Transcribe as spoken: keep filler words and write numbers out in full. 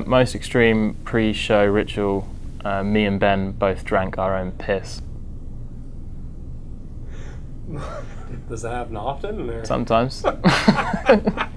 most extreme pre-show ritual, uh, me and Ben both drank our own piss. Does that happen often? Or? Sometimes.